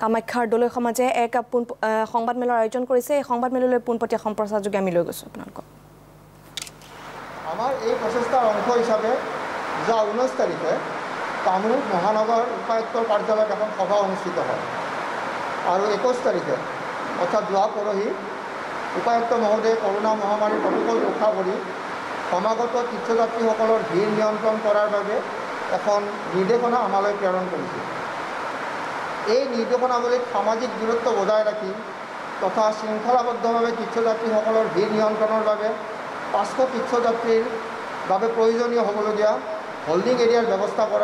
কামাখ্যাৰ দলৈ সমাজে এক সংবাদমেলৰ আয়োজন কৰিছে। এই সংবাদমেললৈ পোনপটীয়া সম্প্ৰচাৰযোগে আমি লৈ গৈছোঁ আপোনালোকক। আমাৰ এই প্ৰচেষ্টাৰ অংশ হিচাপে যোৱা 19 তাৰিখে কামৰূপ মহানগৰ উপায়ুক্তৰ কাৰ্যালয়ত এখন সভা অনুষ্ঠিত হয় আৰু 21 তাৰিখে অৰ্থাৎ যোৱা পৰহি উপায়ুক্ত মহোদয়ে কৰোনা মহামাৰীৰ প্ৰটোকল ৰক্ষা কৰি সমাগত তীৰ্থযাত্ৰীসকলৰ ভিৰ নিয়ন্ত্ৰণ কৰাৰ বাবে এখন নিৰ্দেশনা আমালৈ প্ৰেৰণ কৰিছে। এই নিৰ্দেশনাৱলীত সামাজিক দূৰত্ব বজাই ৰাখি তথা শৃংখলাবদ্ধভাৱে তীৰ্থযাত্ৰীসকলৰ ভিৰ নিয়ন্ত্ৰণৰ বাবে 500 তীৰ্থযাত্ৰীৰ বাবে প্ৰয়োজনীয় হ'বলগীয়া হোল্ডিং এৰিয়াৰ ব্যৱস্থা কৰা,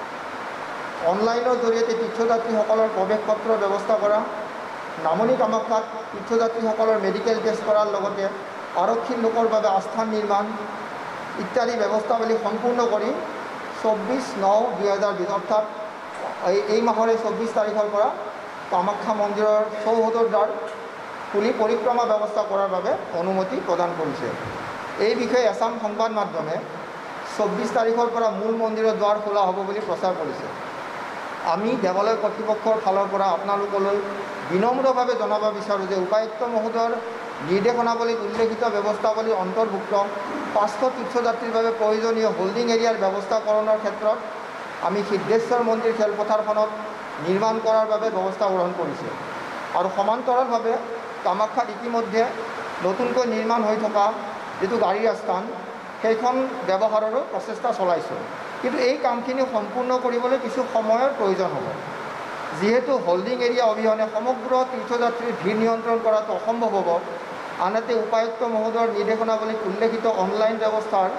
অনলাইনৰ জৰিয়তে তীৰ্থযাত্ৰীসকলৰ প্ৰৱেশ পত্ৰৰ ব্যৱস্থা কৰা, নামনি কামাখ্যাত তীৰ্থযাত্ৰীসকলৰ মেডিকেল টেষ্ট কৰাৰ লগতে আৰক্ষীৰ লোকৰ বাবে আস্থান নিৰ্মাণ ইত্যাদি ব্যৱস্থাৱলী সম্পূৰ্ণ কৰি 24/9/2020 অৰ্থাৎ এই মাহৰে 24 তাৰিখৰ পৰা কামাখ্যা মন্দিৰৰ চৌহদৰ দ্বাৰ খুলি পৰিক্ৰমা ব্যৱস্থা কৰাৰ বাবে অনুমতি প্ৰদান কৰিছে। এই বিষয়ে এছাম সংবাদ মাধ্যমে 24 তাৰিখৰ পৰা মূল মন্দিৰৰ দ্বাৰ খোলা হ'ব বুলি প্ৰচাৰ কৰিছে। আমি দেৱালয় কৰ্তৃপক্ষৰ ফালৰ পৰা আপোনালোকলৈ বিনম্ৰভাৱে জনাব বিচাৰোঁ যে উপায়ুক্ত মহোদয়ৰ নিৰ্দেশনাৱলীত উল্লেখিত ব্যৱস্থাৱলীৰ অন্তৰ্ভুক্ত 500 তীৰ্থযাত্ৰীৰ বাবে প্ৰয়োজনীয় হোল্ডিং এৰিয়াৰ ব্যৱস্থাকৰণৰ ক্ষেত্ৰত আমি সিদ্ধেশ্বৰ মন্দিৰ খেলপথাৰখনত নিৰ্মাণ কৰাৰ বাবে ব্যৱস্থা গ্ৰহণ কৰিছে আৰু সমান্তৰালভাৱে কামাখ্যাত ইতিমধ্যে নতুনকৈ নিৰ্মাণ হৈ থকা যিটো গাড়ীৰ আস্থান সেইখন ব্যৱহাৰৰো প্ৰচেষ্টা চলাইছোঁ। কিন্তু এই কামখিনি সম্পূৰ্ণ কৰিবলৈ কিছু সময়ৰ প্ৰয়োজন হ'ব, যিহেতু হোল্ডিং এৰিয়া অবিহনে সমগ্ৰ তীৰ্থযাত্ৰীৰ ভিৰ নিয়ন্ত্ৰণ কৰাটো অসম্ভৱ হ'ব। আনহাতে উপায়ুক্ত মহোদয়ৰ নিৰ্দেশনাৱলীত উল্লেখিত অনলাইন ব্যৱস্থাৰ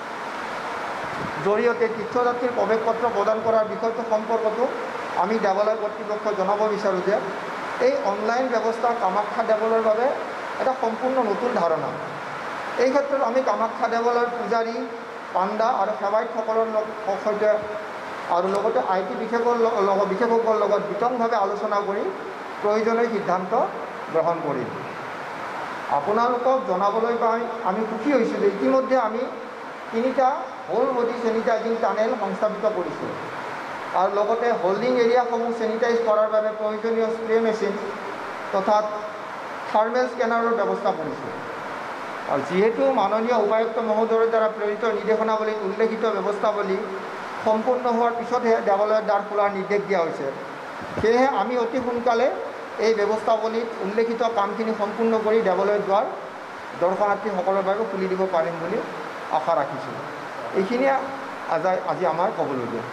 জৰিয়তে তীৰ্থযাত্ৰীৰ প্ৰৱেশ পত্ৰ প্ৰদান কৰাৰ বিষয়টো সম্পৰ্কতো আমি দেৱালয় কৰ্তৃপক্ষক জনাব বিচাৰোঁ যে এই অনলাইন ব্যৱস্থা কামাখ্যা দেৱালয়ৰ বাবে এটা সম্পূৰ্ণ নতুন ধাৰণা। এই ক্ষেত্ৰত আমি কামাখ্যা দেৱালয়ৰ পূজাৰী, পাণ্ডা আৰু সেৱায়তসকলৰ সৈতে আৰু লগতে IT বিশেষজ্ঞৰ লগত বিতংভাৱে আলোচনা কৰি প্ৰয়োজনীয় সিদ্ধান্ত গ্ৰহণ কৰিম। আপোনালোকক জনাবলৈ পাই আমি সুখী হৈছোঁ যে ইতিমধ্যে আমি 3টা হোল বডি চেনিটাইজিং টানেল সংস্থাপিত কৰিছোঁ আৰু লগতে হোল্ডিং এৰিয়াসমূহ চেনিটাইজ কৰাৰ বাবে প্ৰয়োজনীয় স্প্ৰে মেচিন তথা থাৰ্মেল স্কেনাৰৰ ব্যৱস্থা কৰিছোঁ। আৰু যিহেতু মাননীয় উপায়ুক্ত মহোদয়ৰ দ্বাৰা প্ৰেৰিত নিৰ্দেশনাৱলীত উল্লেখিত ব্যৱস্থাৱলী সম্পূৰ্ণ হোৱাৰ পিছতহে দেৱালয়ৰ দ্বাৰ খোলাৰ নিৰ্দেশ দিয়া হৈছে, সেয়েহে আমি অতি সোনকালে এই ব্যৱস্থাৱলীত উল্লেখিত কামখিনি সম্পূৰ্ণ কৰি দেৱালয়ৰ দ্বাৰ দৰ্শনাৰ্থীসকলৰ বাবে খুলি দিব পাৰিম বুলি আশা ৰাখিছোঁ। এইখিনিয়ে আজি আমাৰ ক'বলগীয়া।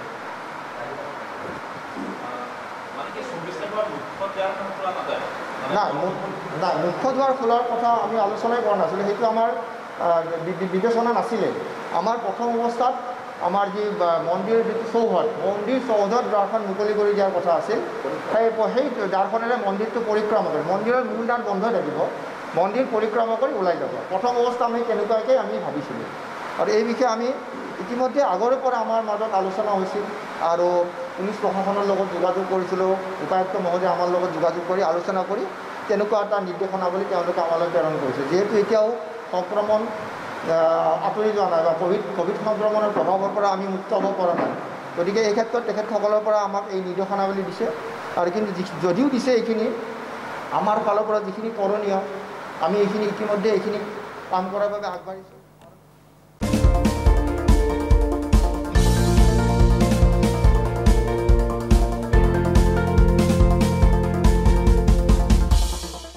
নাই, মুখ্য দুৱাৰ খোলাৰ কথা আমি আলোচনাই কৰা নাছিলোঁ, সেইটো আমাৰ বিবেচনা নাছিলে। আমাৰ প্ৰথম অৱস্থাত আমাৰ যি মন্দিৰৰ যিটো চৌহদত দ্বাৰখন মুকলি কৰি দিয়াৰ কথা আছিল, সেই দ্বাৰখনেৰে মন্দিৰটো পৰিক্ৰমা কৰি, মন্দিৰৰ মূল দ্বাৰ বন্ধ থাকিব, মন্দিৰ পৰিক্ৰমা কৰি ওলাই যাব। প্ৰথম অৱস্থা আমি তেনেকুৱাকৈ আমি ভাবিছিলোঁ আৰু এই বিষয়ে আমি ইতিমধ্যে আগৰে পৰা আমাৰ মাজত আলোচনা হৈছিল আৰু পুলিচ প্ৰশাসনৰ লগত যোগাযোগ কৰিছিলোঁ। উপায়ুক্ত মহোদয়ে আমাৰ লগত যোগাযোগ কৰি আলোচনা কৰি তেনেকুৱা এটা নিৰ্দেশনাৱলী তেওঁলোকে আমালৈ প্ৰেৰণ কৰিছে। যিহেতু এতিয়াও সংক্ৰমণ আঁতৰি যোৱা নাই বা ক'ভিড সংক্ৰমণৰ প্ৰভাৱৰ পৰা আমি মুক্ত হ'ব পৰা নাই, গতিকে এই ক্ষেত্ৰত তেখেতসকলৰ পৰা আমাক এই নিৰ্দেশনাৱলী দিছে আৰু কিন্তু যদিও দিছে এইখিনি আমাৰ ফালৰ পৰা যিখিনি কৰণীয় আমি এইখিনি ইতিমধ্যে এইখিনি কাম কৰাৰ বাবে আগবাঢ়িছোঁ।